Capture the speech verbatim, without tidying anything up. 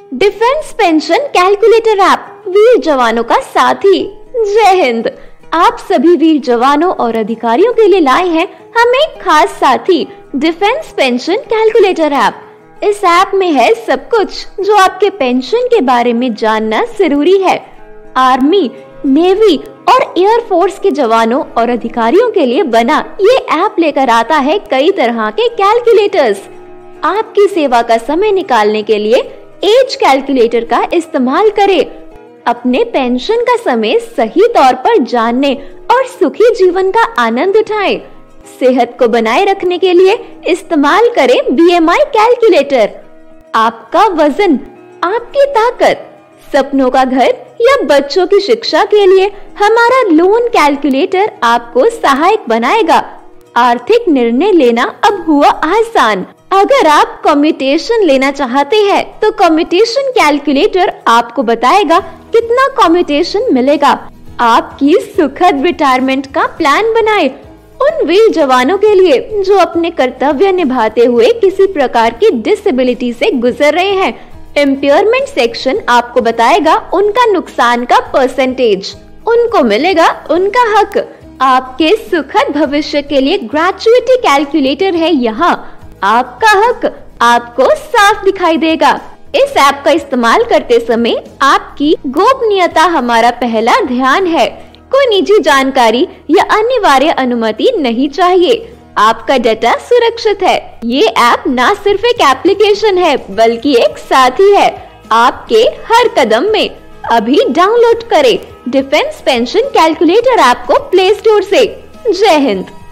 Defence pension calculator app वीर जवानों का साथी। जय हिंद। आप सभी वीर जवानों और अधिकारियों के लिए लाए हैं हम एक खास साथी, डिफेंस पेंशन कैलकुलेटर ऐप। इस ऐप में है सब कुछ जो आपके पेंशन के बारे में जानना जरूरी है। आर्मी, नेवी और एयरफोर्स के जवानों और अधिकारियों के लिए बना ये ऐप लेकर आता है कई तरह के कैलकुलेटर्स। आपकी सेवा का समय निकालने के लिए एज कैलकुलेटर का इस्तेमाल करें। अपने पेंशन का समय सही तौर पर जानने और सुखी जीवन का आनंद उठाएं। सेहत को बनाए रखने के लिए इस्तेमाल करें बी एम आई कैलकुलेटर। आपका वजन, आपकी ताकत, सपनों का घर या बच्चों की शिक्षा के लिए हमारा लोन कैलकुलेटर आपको सहायक बनाएगा। आर्थिक निर्णय लेना अब हुआ आसान। अगर आप कम्यूटेशन लेना चाहते हैं तो कम्यूटेशन कैलकुलेटर आपको बताएगा कितना कम्यूटेशन मिलेगा। आपकी सुखद रिटायरमेंट का प्लान बनाएं। उन वीर जवानों के लिए जो अपने कर्तव्य निभाते हुए किसी प्रकार की डिसेबिलिटी से गुजर रहे हैं, इम्पेयरमेंट सेक्शन आपको बताएगा उनका नुकसान का परसेंटेज। उनको मिलेगा उनका हक। आपके सुखद भविष्य के लिए ग्रेच्युटी कैलकुलेटर है यहाँ। आपका हक आपको साफ दिखाई देगा। इस ऐप का इस्तेमाल करते समय आपकी गोपनीयता हमारा पहला ध्यान है। कोई निजी जानकारी या अनिवार्य अनुमति नहीं चाहिए। आपका डेटा सुरक्षित है। ये ऐप ना सिर्फ एक एप्लीकेशन है बल्कि एक साथी है आपके हर कदम में। अभी डाउनलोड करें डिफेंस पेंशन कैलकुलेटर ऐप को प्ले स्टोर से। जय हिंद।